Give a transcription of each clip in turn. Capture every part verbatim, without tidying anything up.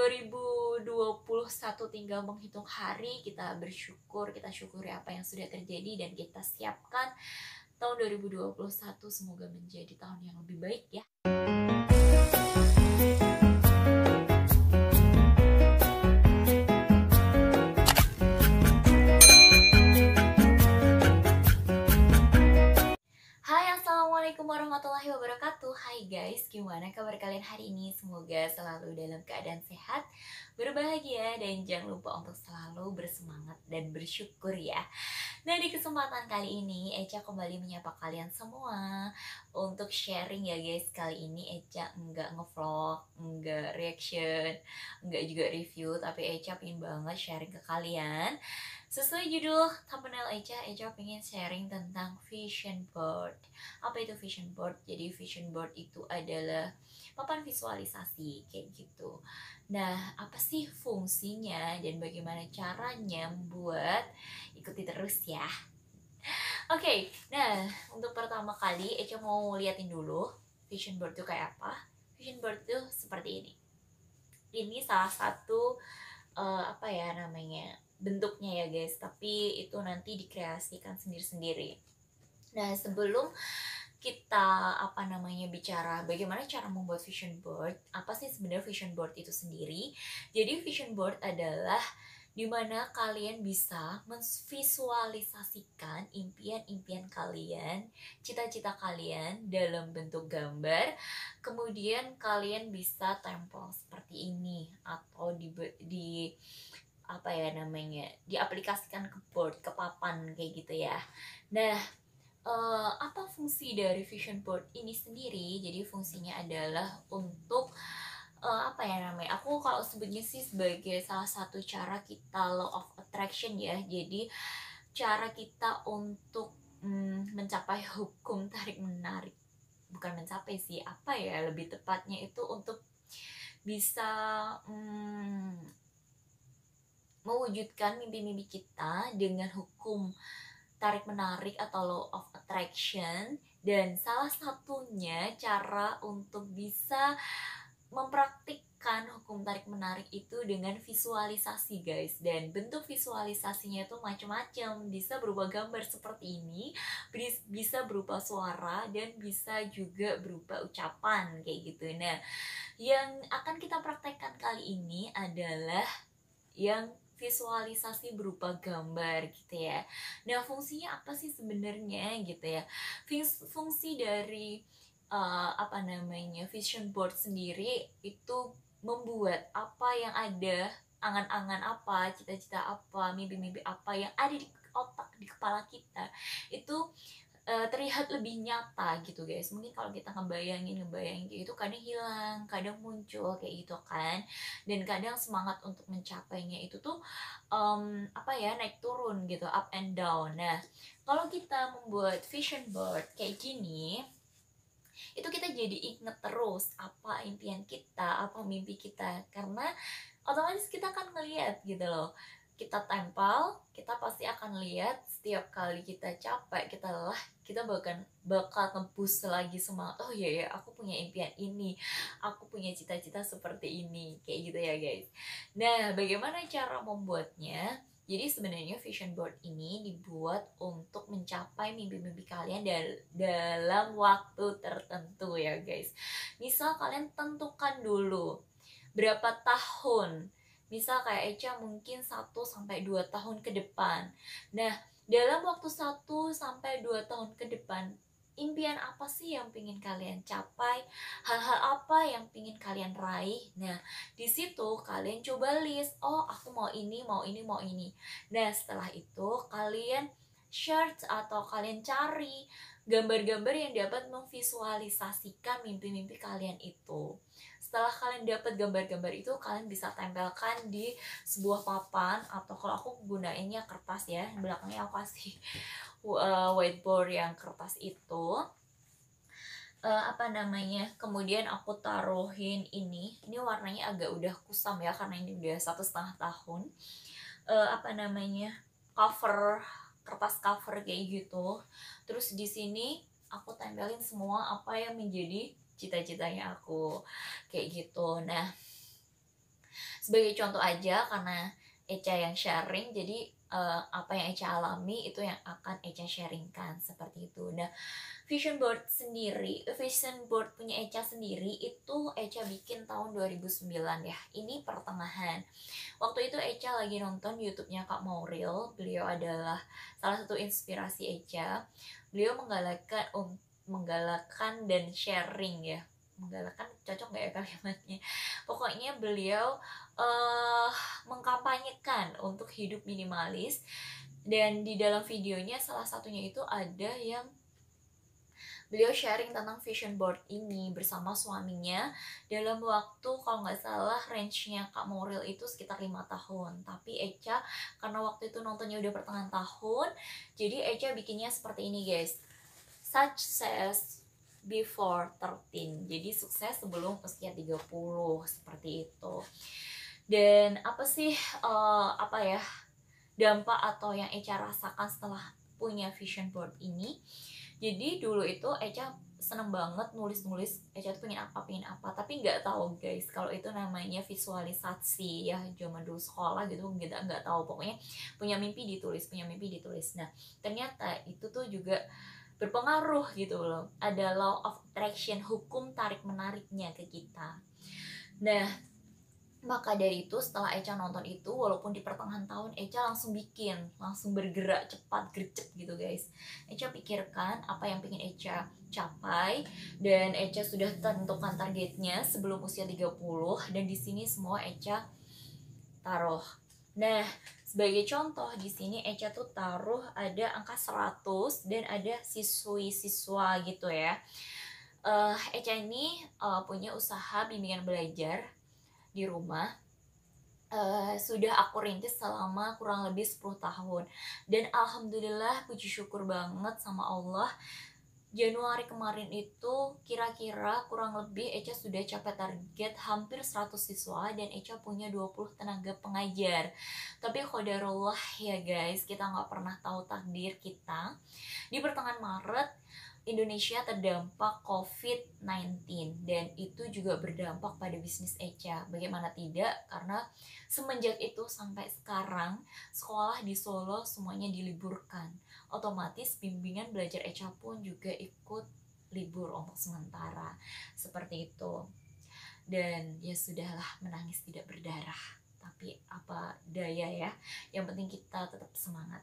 dua ribu dua puluh satu tinggal menghitung hari, kita bersyukur, kita syukuri apa yang sudah terjadi dan kita siapkan tahun dua ribu dua puluh satu semoga menjadi tahun yang lebih baik ya. Assalamualaikum warahmatullahi wabarakatuh. Hai guys, gimana kabar kalian hari ini? Semoga selalu dalam keadaan sehat, berbahagia, dan jangan lupa untuk selalu bersemangat dan bersyukur ya. Nah, di kesempatan kali ini Echa kembali menyapa kalian semua untuk sharing ya guys. Kali ini Echa enggak ngevlog, enggak reaction, enggak juga review, tapi Echa pengen banget sharing ke kalian. Sesuai judul thumbnail Echa, Echa pengen sharing tentang vision board. Apa itu vision board? Jadi vision board itu adalah papan visualisasi kayak gitu. Nah, apa sih fungsinya dan bagaimana caranya membuat? Ikuti terus ya. Oke, okay, nah untuk pertama kali Echa mau liatin dulu vision board itu kayak apa. Vision board itu seperti ini. Ini salah satu uh, apa ya namanya bentuknya ya guys, tapi itu nanti dikreasikan sendiri-sendiri. Nah, sebelum kita apa namanya bicara bagaimana cara membuat vision board, apa sih sebenarnya vision board itu sendiri? Jadi vision board adalah dimana kalian bisa memvisualisasikan impian-impian kalian, cita-cita kalian dalam bentuk gambar. Kemudian kalian bisa tempel seperti ini atau di, di apa ya namanya diaplikasikan ke board, ke papan kayak gitu ya. Nah, uh, apa fungsi dari vision board ini sendiri? Jadi fungsinya adalah untuk uh, apa ya namanya, aku kalau sebutnya sih sebagai salah satu cara kita law of attraction ya. Jadi cara kita untuk mm, mencapai hukum tarik menarik, bukan mencapai sih, apa ya lebih tepatnya itu untuk bisa mm, mewujudkan mimpi-mimpi kita dengan hukum tarik menarik atau law of attraction. Dan salah satunya cara untuk bisa mempraktikkan hukum tarik menarik itu dengan visualisasi guys. Dan bentuk visualisasinya itu macam-macam, bisa berupa gambar seperti ini, bisa berupa suara, dan bisa juga berupa ucapan kayak gitu. Nah, yang akan kita praktekkan kali ini adalah yang visualisasi berupa gambar gitu ya. Nah, fungsinya apa sih sebenarnya gitu ya? Fungsi dari uh, apa namanya vision board sendiri itu membuat apa yang ada, angan-angan apa, cita-cita apa, mimpi-mimpi apa yang ada di otak, di kepala kita itu Uh, terlihat lebih nyata gitu guys. Mungkin kalau kita ngebayangin ngebayangin kayak gitu kadang hilang, kadang muncul kayak gitu kan. Dan kadang semangat untuk mencapainya itu tuh um, apa ya naik turun gitu, up and down. Nah, kalau kita membuat vision board kayak gini, itu kita jadi inget terus apa impian kita, apa mimpi kita, karena otomatis kita kan ngeliat gitu loh. Kita tempel, kita pasti akan lihat setiap kali kita capek, kita lelah, kita bahkan bakal ngebus lagi semangat. Oh iya ya, aku punya impian ini, aku punya cita-cita seperti ini, kayak gitu ya guys. Nah, bagaimana cara membuatnya? Jadi sebenarnya vision board ini dibuat untuk mencapai mimpi-mimpi kalian dal- dalam waktu tertentu ya guys. Misal kalian tentukan dulu berapa tahun. Misal kayak Echa mungkin satu sampai dua tahun ke depan. Nah, dalam waktu satu sampai dua tahun ke depan, impian apa sih yang ingin kalian capai? Hal-hal apa yang ingin kalian raih? Nah, di situ kalian coba list, oh aku mau ini, mau ini, mau ini. Nah, setelah itu kalian search atau kalian cari gambar-gambar yang dapat memvisualisasikan mimpi-mimpi kalian itu. Setelah kalian dapat gambar-gambar itu, kalian bisa tempelkan di sebuah papan, atau kalau aku gunainnya kertas ya, belakangnya aku kasih uh, whiteboard yang kertas itu. Uh, apa namanya, kemudian aku taruhin ini, ini warnanya agak udah kusam ya, karena ini udah satu setengah tahun. Uh, apa namanya, cover, kertas cover kayak gitu. Terus di sini aku tempelin semua apa yang menjadi cita-citanya aku kayak gitu. Nah, Sebagai contoh aja, karena Echa yang sharing, jadi uh, apa yang Echa alami itu yang akan Echa sharingkan, seperti itu. Nah, vision board sendiri, vision board punya Echa sendiri itu Echa bikin tahun dua ribu sembilan ya. Ini pertengahan. Waktu itu Echa lagi nonton YouTube-nya Kak Mauril. Beliau adalah salah satu inspirasi Echa. Beliau menggalakkan um, menggalakkan dan sharing ya. Menggalakkan cocok nggak ya kalimatnya? Pokoknya beliau uh, mengkampanyekan untuk hidup minimalis. Dan di dalam videonya salah satunya itu ada yang beliau sharing tentang vision board ini bersama suaminya dalam waktu, kalau nggak salah range-nya Kak Mauril itu sekitar lima tahun. Tapi Echa karena waktu itu nontonnya udah pertengahan tahun, jadi Echa bikinnya seperti ini guys. Success before thirteen. Jadi sukses sebelum usia tiga puluh, seperti itu. Dan apa sih uh, apa ya dampak atau yang Echa rasakan setelah punya vision board ini? Jadi dulu itu Echa seneng banget nulis-nulis, Echa tuh pengen apa, pengen apa, tapi nggak tahu guys kalau itu namanya visualisasi ya, zaman dulu sekolah gitu, kita nggak tahu, pokoknya punya mimpi ditulis, punya mimpi ditulis. Nah ternyata itu tuh juga berpengaruh gitu loh, ada law of attraction, hukum tarik menariknya ke kita. Nah maka dari itu setelah Echa nonton itu, walaupun di pertengahan tahun, Echa langsung bikin, langsung bergerak cepat, gercep gitu guys. Echa pikirkan apa yang pengen Echa capai, dan Echa sudah tentukan targetnya sebelum usia tiga puluh, dan di sini semua Echa taruh. Nah, sebagai contoh di sini Echa tuh taruh ada angka seratus dan ada siswi-siswa gitu ya. Uh, Echa ini uh, punya usaha bimbingan belajar di rumah, uh, sudah aku rintis selama kurang lebih sepuluh tahun, dan alhamdulillah puji syukur banget sama Allah, Januari kemarin itu kira-kira kurang lebih Echa sudah capai target hampir seratus siswa, dan Echa punya dua puluh tenaga pengajar. Tapi qadarullah ya guys, kita nggak pernah tahu takdir kita. Di pertengahan Maret Indonesia terdampak covid sembilan belas, dan itu juga berdampak pada bisnis Echa. Bagaimana tidak, karena semenjak itu sampai sekarang sekolah di Solo semuanya diliburkan. Otomatis bimbingan belajar Echa pun juga ikut libur untuk sementara, seperti itu. Dan ya sudahlah, menangis tidak berdarah, tapi apa daya ya, yang penting kita tetap semangat.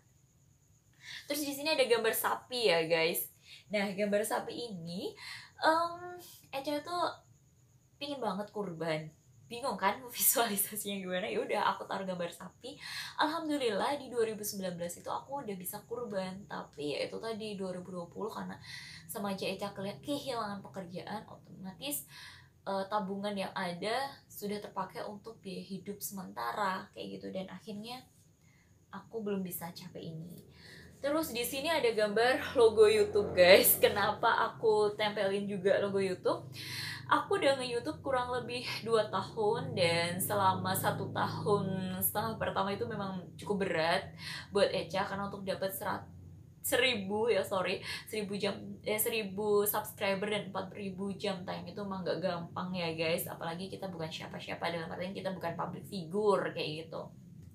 Terus di sini ada gambar sapi ya guys. Nah gambar sapi ini um, Echa tuh pingin banget kurban, bingung kan visualisasinya gimana. Ya udah aku taruh gambar sapi. Alhamdulillah di dua ribu sembilan belas itu aku udah bisa kurban, tapi ya itu tadi dua ribu dua puluh karena sengaja Echa kehilangan pekerjaan, otomatis uh, tabungan yang ada sudah terpakai untuk biaya hidup sementara kayak gitu, dan akhirnya aku belum bisa capai ini. Terus di sini ada gambar logo YouTube guys. Kenapa aku tempelin juga logo YouTube? Aku udah nge-YouTube kurang lebih dua tahun, dan selama satu tahun setengah pertama itu memang cukup berat buat Echa, karena untuk dapat serat seribu ya sorry seribu jam eh seribu subscriber dan empat ribu jam tayang itu emang gak gampang ya guys, apalagi kita bukan siapa-siapa, dalam artian kita bukan public figure kayak gitu.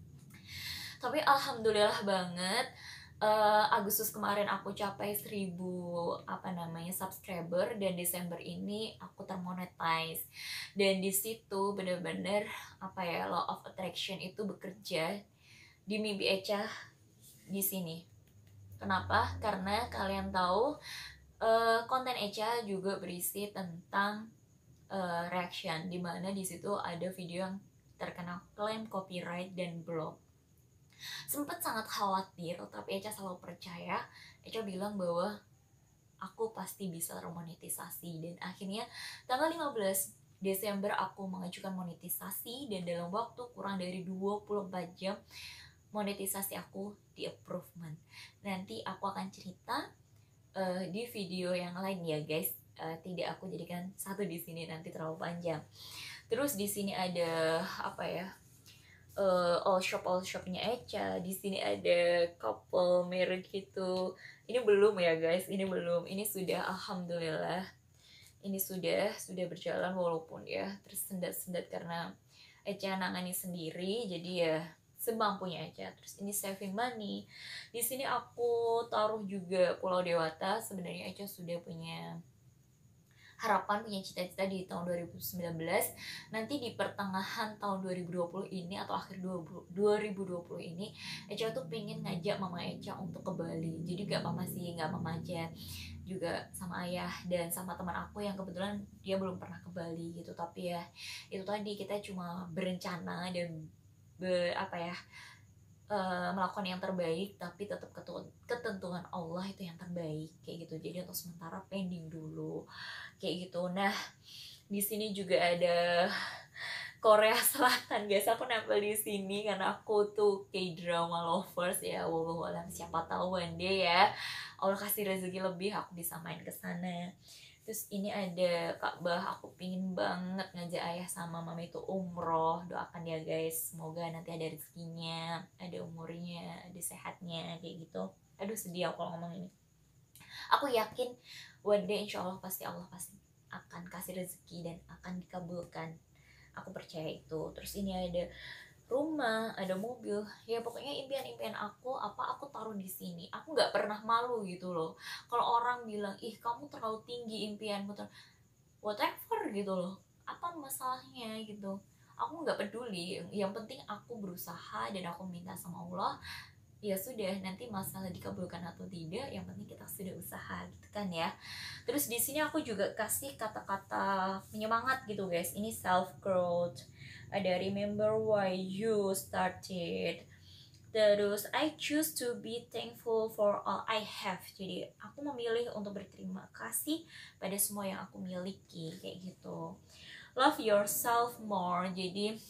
Tapi alhamdulillah banget, Uh, Agustus kemarin aku capai seribu apa namanya subscriber, dan Desember ini aku termonetize. Dan di situ bener-bener apa ya, law of attraction itu bekerja di mimpi Echa di sini. Kenapa? Karena kalian tahu uh, konten Echa juga berisi tentang uh, reaction, dimana di situ ada video yang terkena klaim copyright dan blog. Sempet sangat khawatir, tapi Echa selalu percaya. Echa bilang bahwa aku pasti bisa termonetisasi, dan akhirnya tanggal lima belas Desember aku mengajukan monetisasi, dan dalam waktu kurang dari dua puluh empat jam monetisasi aku di approvement. Nanti aku akan cerita uh, di video yang lain ya guys. Uh, tidak aku jadikan satu di sini, nanti terlalu panjang. Terus di sini ada apa ya? Uh, all shop all shopnya Echa. Di sini ada couple merek gitu. Ini belum ya guys, ini belum. Ini sudah, alhamdulillah. Ini sudah sudah berjalan, walaupun ya tersendat-sendat karena Eca nangani sendiri, jadi ya semampunya aja. Terus ini saving money. Di sini aku taruh juga Pulau Dewata. Sebenarnya Eca sudah punya harapan, punya cita-cita di tahun dua ribu sembilan belas. Nanti di pertengahan tahun dua ribu dua puluh ini atau akhir dua ribu dua puluh ini, Eca tuh pengen ngajak mama Eca untuk ke Bali. Jadi gak mama sih, gak mama aja, juga sama ayah dan sama teman aku yang kebetulan dia belum pernah ke Bali gitu. Tapi ya itu tadi, kita cuma berencana dan be, apa ya uh, melakukan yang terbaik, tapi tetap ketentuan Allah itu yang terbaik kayak gitu. Jadi untuk sementara pending dulu kayak gitu. Nah di sini juga ada Korea Selatan guys, aku nempel di sini karena aku tuh K-drama lovers ya. Wallahu alam, siapa tahu one day ya Allah kasih rezeki lebih aku bisa main ke sana. Terus ini ada Ka'bah, aku pingin banget ngajak ayah sama mama itu umroh. Doakan ya guys, semoga nanti ada rezekinya, ada umurnya, ada sehatnya kayak gitu. Aduh sedih aku kalau ngomong ini. Aku yakin one day insya Allah pasti Allah pasti akan kasih rezeki dan akan dikabulkan. Aku percaya itu. Terus ini ada rumah, ada mobil, ya pokoknya impian-impian aku apa aku taruh di sini. Aku nggak pernah malu gitu loh. Kalau orang bilang ih kamu terlalu tinggi impianmu, ter whatever gitu loh. Apa masalahnya gitu? Aku nggak peduli. Yang penting aku berusaha dan aku minta sama Allah. Ya sudah, nanti masalah dikabulkan atau tidak, yang penting kita sudah usaha gitu kan ya. Terus di sini aku juga kasih kata-kata penyemangat gitu guys. Ini self growth. Ada remember why you started. Terus I choose to be thankful for all I have. Jadi aku memilih untuk berterima kasih pada semua yang aku miliki kayak gitu. Love yourself more. Jadi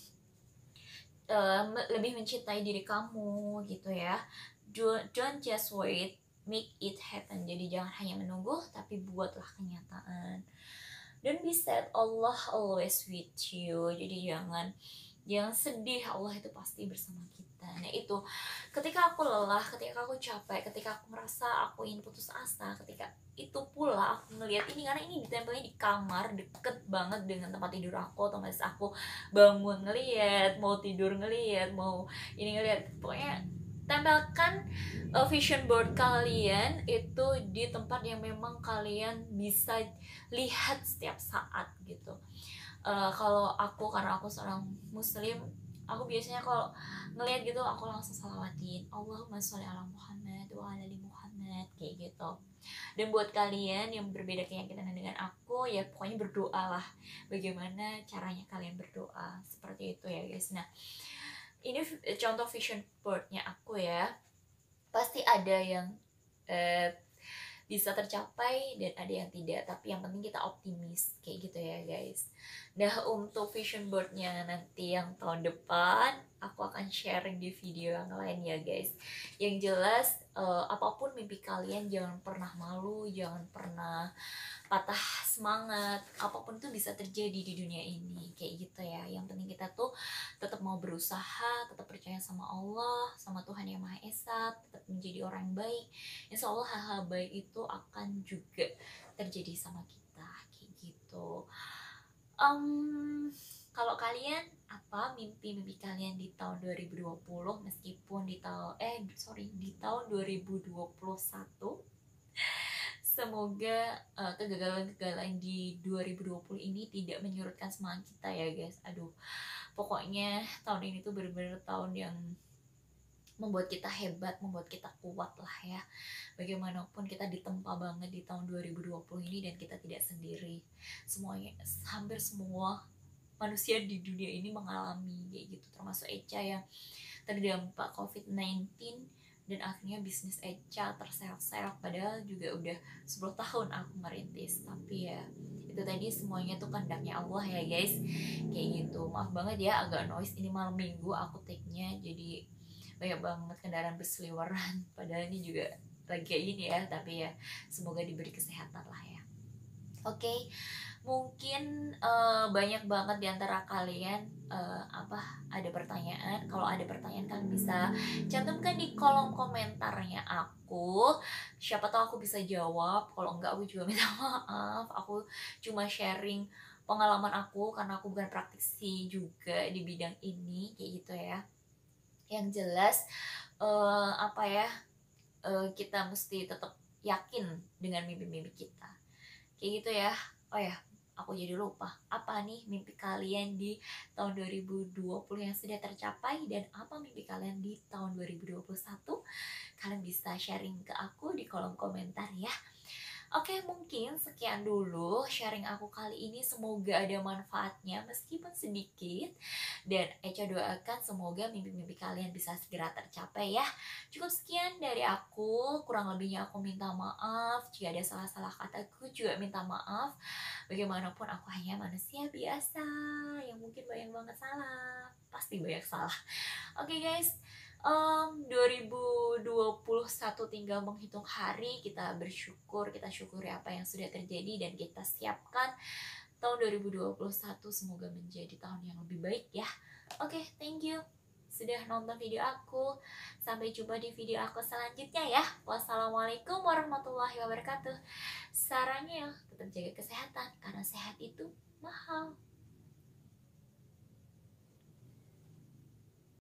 Uh, lebih mencintai diri kamu gitu ya. Don't just wait, make it happen. Jadi jangan hanya menunggu, tapi buatlah kenyataan. Don't be sad, Allah always with you. Jadi jangan jangan sedih, Allah itu pasti bersama kita. Nah itu, ketika aku lelah, ketika aku capek, ketika aku merasa aku ingin putus asa, ketika itu pula aku ngelihat ini, karena ini ditempelnya di kamar, deket banget dengan tempat tidur aku. Otomatis aku bangun ngelihat, mau tidur ngelihat, mau ini ngelihat, pokoknya tempelkan uh, vision board kalian itu di tempat yang memang kalian bisa lihat setiap saat gitu. Uh, kalau aku, karena aku seorang muslim, aku biasanya kalau ngelihat gitu aku langsung salawatin Allahumma sholli ala Muhammad wa ala ali Muhammad kayak gitu. Dan buat kalian yang berbeda keyakinan dengan aku, ya pokoknya berdoa lah. Bagaimana caranya kalian berdoa, seperti itu ya guys. Nah ini contoh vision boardnya aku ya. Pasti ada yang eh, bisa tercapai dan ada yang tidak, tapi yang penting kita optimis kayak gitu ya guys. Nah untuk vision boardnya nanti yang tahun depan aku akan sharing di video yang lain ya guys. Yang jelas uh, apapun mimpi kalian, jangan pernah malu, jangan pernah patah semangat. Apapun itu bisa terjadi di dunia ini kayak gitu ya. Yang penting kita tuh tetap mau berusaha, tetap percaya sama Allah, sama Tuhan Yang Maha Esa, tetap menjadi orang yang baik. Insya Allah hal-hal baik itu akan juga terjadi sama kita kayak gitu. Um, kalau kalian apa mimpi-mimpi kalian di tahun dua ribu dua puluh, meskipun di tahun eh sorry di tahun dua ribu dua puluh satu? Semoga uh, kegagalan-kegagalan di dua ribu dua puluh ini tidak menyurutkan semangat kita ya guys. Aduh, pokoknya tahun ini tuh bener-bener tahun yang membuat kita hebat, membuat kita kuat lah ya. Bagaimanapun kita ditempa banget di tahun dua ribu dua puluh ini dan kita tidak sendiri. Semuanya, hampir semua manusia di dunia ini mengalami kayak gitu, termasuk Eca yang terdampak covid sembilan belas dan akhirnya bisnis Eca terseok-seok, padahal juga udah sepuluh tahun aku merintis. Tapi ya itu tadi semuanya tuh kehendaknya Allah ya guys kayak gitu. Maaf banget ya agak noise, ini malam minggu aku take-nya jadi banyak banget kendaraan berseliweran, padahal ini juga lagi kayak gini ya, tapi ya semoga diberi kesehatan lah ya. Oke, okay. Mungkin uh, banyak banget diantara kalian uh, apa ada pertanyaan. Kalau ada pertanyaan kalian bisa cantumkan di kolom komentarnya aku. Siapa tahu aku bisa jawab. Kalau enggak aku juga minta maaf. Aku cuma sharing pengalaman aku, karena aku bukan praktisi juga di bidang ini kayak gitu ya. Yang jelas uh, apa ya, uh, kita mesti tetap yakin dengan mimpi-mimpi kita kayak gitu ya. Oh ya, aku jadi lupa, apa nih mimpi kalian di tahun dua ribu dua puluh yang sudah tercapai, dan apa mimpi kalian di tahun dua ribu dua puluh satu? Kalian bisa sharing ke aku di kolom komentar ya. Oke, mungkin sekian dulu sharing aku kali ini. Semoga ada manfaatnya meskipun sedikit. Dan Eca doakan semoga mimpi-mimpi kalian bisa segera tercapai ya. Cukup sekian dari aku. Kurang lebihnya aku minta maaf. Jika ada salah-salah kataku juga minta maaf. Bagaimanapun aku hanya manusia biasa yang mungkin banyak banget salah. Pasti banyak salah. Oke guys. Um, dua ribu dua puluh satu tinggal menghitung hari, kita bersyukur, kita syukuri apa yang sudah terjadi dan kita siapkan tahun dua ribu dua puluh satu semoga menjadi tahun yang lebih baik ya. Oke, okay, thank you sudah nonton video aku. Sampai jumpa di video aku selanjutnya ya. Wassalamualaikum warahmatullahi wabarakatuh. Sarannya tetap jaga kesehatan karena sehat itu mahal.